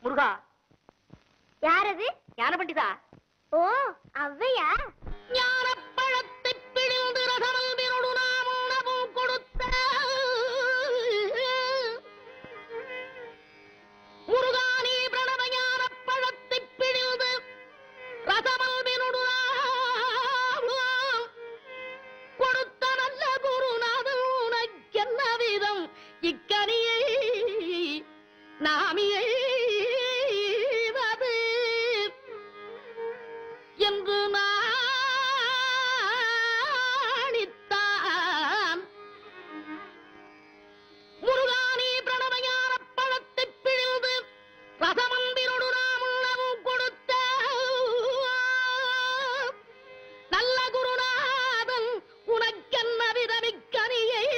முருகா. யார் அது? ஞான பண்டிதா. ஓ, அவ்வையா? ஞானப்பழத்தை பிழிந்து ரசமல்பினோடு நாம் உணவும் கொடுத்த முருகானி பிரணவ ஞானப்பழத்தை பிழிந்து ரசமல்பினோடு கொடுத்த நல்ல குருநாதன் உனக்கென்ன விதம் இக்கனியை நாமியை என்று நாணித்தான். முருகானி பிரணவஞான பழத்தை பிழிந்து ரசமந்திரோடு நாம் உணவும் கொடுத்த நல்ல குருநாதன் உனக்கென்ன விதமிக்கனியை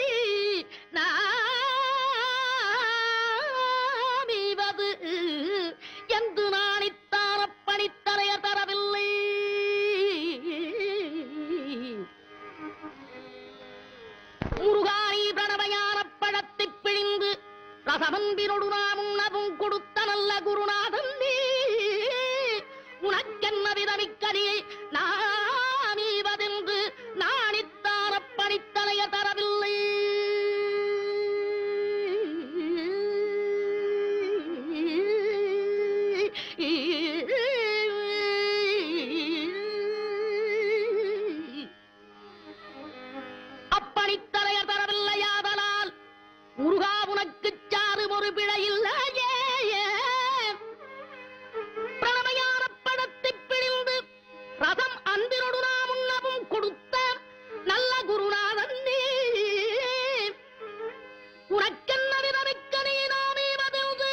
நாமிவது என்று நாணித்தார பணித்தலைய தரவில்லை. முருகானி பிரணவஞான பழத்தை பிழிந்து ரசமந்திரோடு நாம் உணவும் கொடுத்த நல்ல குருநாதன் நீ உனக்கென்ன விதமிக்கனியை நாமீவதென்று நாணித்தார பணித்தலைய தரவில்லை. அப்பணித்தலையர் தரவில்லையாதலால் முருகா உனக்கு சாறு ஒரு பிழையில்லையே. பிரணவஞான பழத்தை பிழிந்து ரசம் அன்பினோடு நாம் உண்ணவும் கொடுத்த நல்ல குருநாதன் நீ உனக்கென்ன விதமிக்க நீ நாமீவதென்று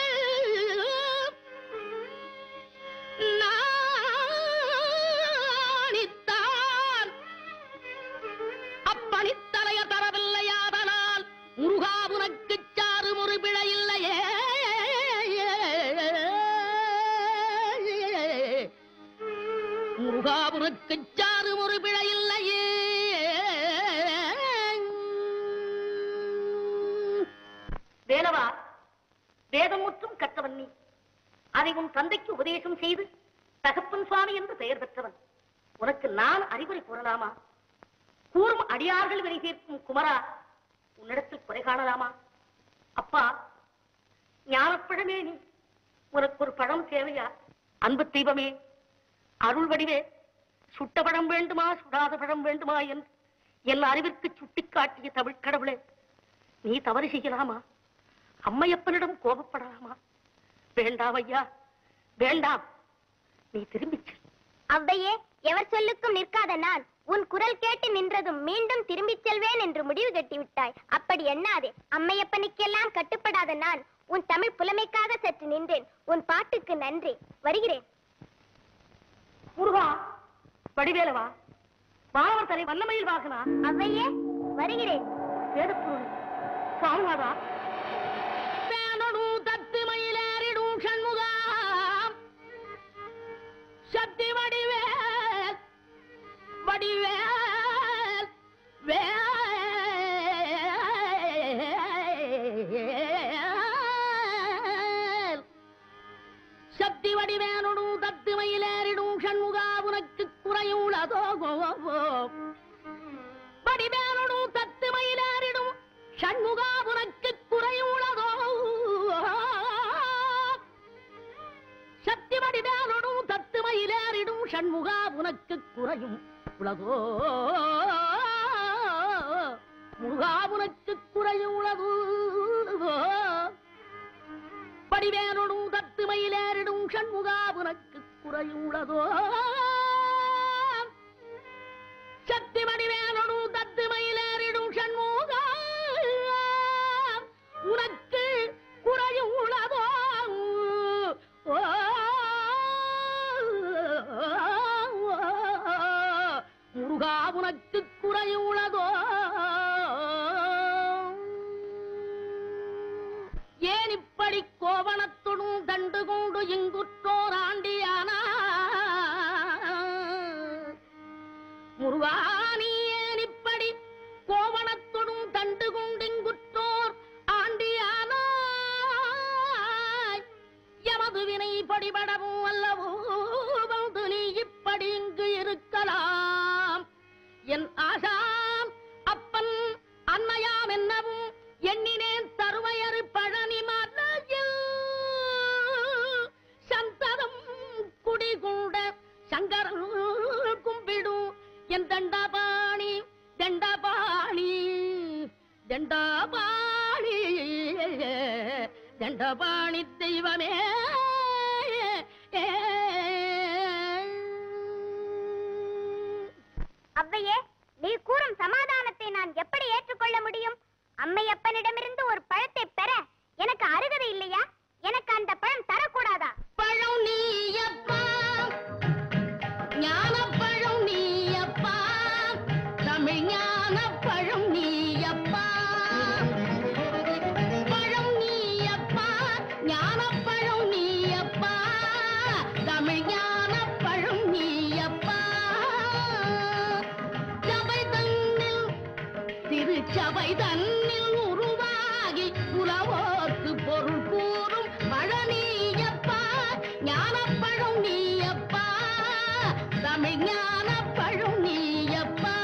நாணித்தான். அப்பணித்தலைய தரவில்லையாதலால் முருகா உனக்கு சாறு ஒரு பிழையில்லையே. முருகா உனக்கு சாறு ஒரு பிழையில்லையே. வேலவா, வேதமுற்றும் கற்றவன் நீ. அதை உன் தந்தைக்கு உபதேசம் செய்து தகப்பன் சுவாமி என்று பெயர் பெற்றவன். உனக்கு நான் அறிவுரை கூறலாமா? கூறும் அடியார்கள் வினை தீர்க்கும் குமரா, உன்னிடத்தில் குறை காணலாமா? அப்பா, ஞானப்பழமே நீ, உனக்கு ஒரு பழம் தேவையா? அன்பு தீபமே, அருள் வடிவே, சுட்ட பழம் வேண்டுமா சுடாத பழம் வேண்டுமா என்று என் அறிவிற்கு சுட்டிக்காட்டிய தமிழ் கடவுளே, நீ தவறு செய்யலாமா? அம்மையப்பனிடம் கோபப்படலாமா? வேண்டாம் ஐயா, வேண்டாம். நீ திரும்பிச் செல். அவ்வையே, எவர் சொல்லுக்கும் நிற்காத நான் உன் குரல் கேட்டு நின்றதும் மீண்டும் திரும்பிச் செல்வேன் என்று முடிவு கட்டிவிட்டாய். அப்படி எண்ணாதே. அம்மையப்பனுக்கெல்லாம் கட்டுப்படாத நான் உன் தமிழ் புலமைக்காக சற்று நின்றேன். உன் பாட்டுக்கு நன்றி. வருகிறேன். முருகா, வடிவேலவா, வானவர் தலை வல்லமையில் வாகனா. அவ்வையே, வருகிறேன். வேதப்பொருள் சாமிநாதா, வேணனும் தத்து மயிலேறிடும் சண்முகா, சக்தி வடிவேல் வடிவேல் வேல் சக்தி வடிவேனுடும் தத்து மயிலேறிடும் சண்முகா உனக்கு குறையுள்ளதோ? வடிவேனுடும் தத்து மயிலேறிடும் சண்முகா உனக்கு குறையுள்ளதோ? சக்தி வடிவேனுடும் தத்து மயிலேறிடும் சண்முகா உனக்கு குறையும் உலகோ? முருகா உனக்கு குறையும் உலகோ? வடிவேனுடும் தத்து மயிலேறிடும் சண்முகா உனக்கு குறையும் உலகோ? சக்தி வடிவேனுடும் தத்து மயிலேறிடும் சண்முகா உனக்கு குறையும் உலகோ? முருகா உனக்கு குறையும் உலகோ? ஏன் இப்படி கோவணத்துடன் தண்டு கொண்டு இங்குற்றோர் ஆண்டியானா? முருகா நீ ஏன் இப்படி கோவணத்துடன் தண்டு கொண்டு இங்குற்றோர் ஆண்டியானா? யம உனது வினை படிபடவும் அல்லவோ வந்து நீ இப்படி இங்கு இருக்கலாம். என் ஆசாம் அப்பன் அன்னையாம் என்னவும் எண்ணினேன் தருவையறு பழனி மலையில் சந்ததம் குடிகூட சங்கரன் கும்பிடும் என் தண்டபாணி தண்டபாணி தண்டபாணி தண்டபாணி தெய்வமே. அவ்வையே, நீ கூறும் சமாதானத்தை நான் எப்படி ஏற்றுக்கொள்ள முடியும்? அம்மையப்பனிடமிருந்து ஒரு பழத்தை பெற எனக்கு அருகதை இல்லையா? எனக்கு அந்த பழம் தரக்கூடாதா? பழம் நீயப்பா, ஞான பழம் நீயப்பா, தமிழ் ஞான பழம் நீயப்பா. பழம் நீயப்பா, ஞான பழம் நீயப்பா, தமிழ் ஞான பழம் நீயப்பா. சபை தன்னில் திருச்சபை தன்னில் உருவாகி உலவோர்க்கு பொருள் கூறும் பழனியப்பா, ஞானப்பழம் நீயப்பா, தமிழ் ஞானப்பழம் நீயப்பா.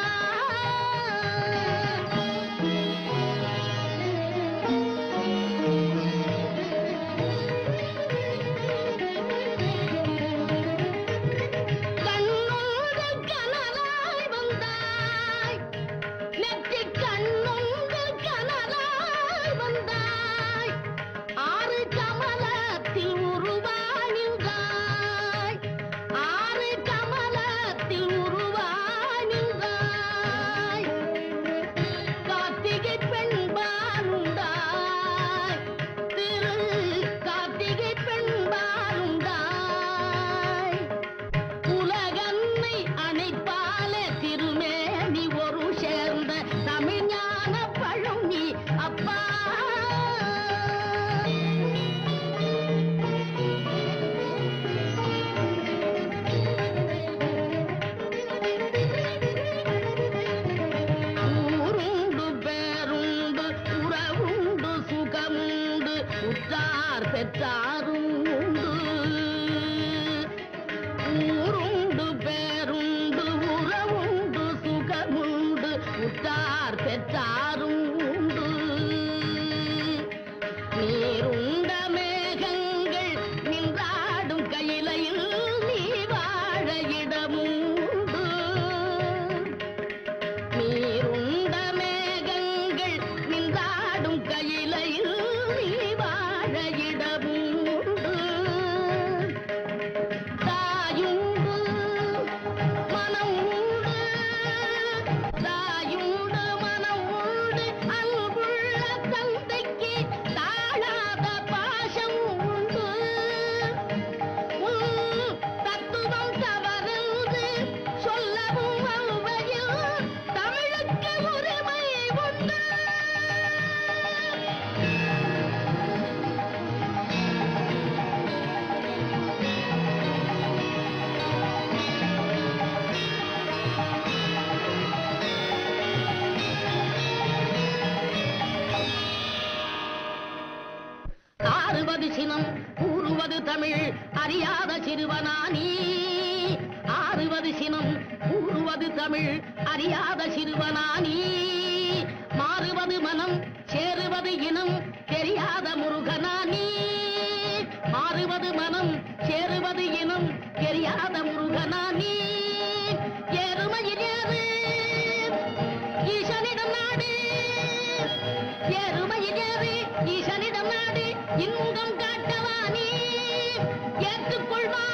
கண்ணொன்று கனலாய் வந்தாய், நெற்றி கண்ணொன்று கனலாய் வந்தாய், ஆறு கமலத்தில் உருவானின்றாய், ஆறு கமலத்தில் உருவானின்றாய். கார்த்திகை பெண்பாலுண்டாய், திரு கார்த்திகை பெண்பாலுண்டாய். உலகன்னை அணைப்பால திருமேனி ஒரு சேர்ந்த தமிழ் ஞான பழம் நீ அப்பா. ஊருண்டு பேருண்டு உறவுண்டு சுகமுண்டு உற்றார் பெற்றாரும் உண்டு. ஊருண்டு பேருண்டு உறவுண்டு சுகமுண்டு உற்றார் பெற்றாரும் உண்டு. நீருண்ட மேகங்கள் நின்றாடும் கையிலையில் நீ வாழ இடமுண்டு. நீருண்ட மேகங்கள் நின்றாடும் கையிலையில் நீ வாழ இடமுண்டு. தாயுண்டு மனம் உண்டு, தாயுண்டு மனம் உண்டு, அன்புள்ள தந்தைக்கு தாழாத பாசம் உண்டு. தத்துவம் தவறென்று சொல்லவும் அவ்வையில் தமிழுக்கு உரிமை உண்டு. ஆறுவது சினம் கூறுவது தமிழ் அறியாத சிறுவனானி. ஆறுவது சினம் கூறுவது தமிழ் அறியாத சிறுவனானி. மாறுவது மனம் சேருவது இனம் தெரியாத முருகனானி. மாறுவது மனம் சேருவது இனம் தெரியாத முருகனானி. எருமையில் ஏறு ஈசனிடம் நாடு, எருமையில் ஏறு ஈசனிடம் நாடு, இன்பம் காட்டவானி ஏற்றுக்கொள்வா